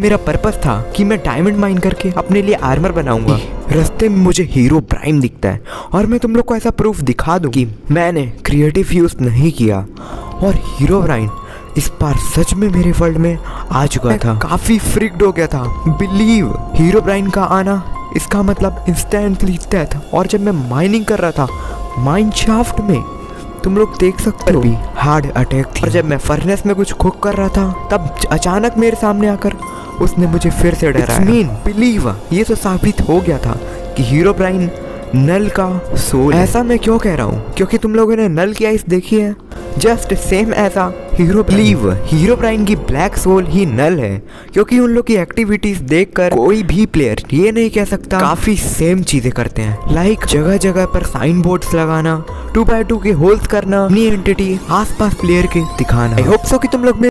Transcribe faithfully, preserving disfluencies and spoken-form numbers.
मेरा पर्पस था कि मैं डायमंड माइन करके अपने लिए आर्मर बनाऊंगा। रास्ते में मुझे हीरो प्राइम दिखता है और मैं तुम लोग को ऐसा प्रूफ दिखा दूं कि मैंने क्रिएटिव यूज नहीं किया और हीरो प्राइम इस बार सच में मेरे वर्ल्ड में आ चुका था। काफी फ्रिक्ड हो गया था। बिलीव हीरो प्राइम का आना, इसका मतलब इंस्टेंटली डेथ। और जब मैं माइनिंग कर रहा था माइन शाफ्ट में, तुम लोग देख सकते हो, हार्ड अटैक थी। और जब मैं फर्नेस में कुछ कुक कर रहा था तब अचानक मेरे सामने आकर उसने मुझे फिर से डराया। मीन बिलीव, ये तो साबित हो गया था कि हीरो प्राइम नल का सोल। ऐसा मैं क्यों कह रहा हूँ? क्योंकि तुम लोगों ने नल की आइस देखी है, जस्ट सेम ऐसा हीरो बिलीव हीरो प्राइम की ब्लैक सोल ही नल है। क्योंकि उन लोग की एक्टिविटीज देखकर कोई भी प्लेयर ये नहीं कह सकता काफी सेम चीजें करते हैं। लाइक जगह जगह पर साइन बोर्ड्स लगाना, टू बाय टू के होल्स करना, अपनी एंटिटी आसपास प्लेयर के दिखाना। आई होप सो कि तुम लोग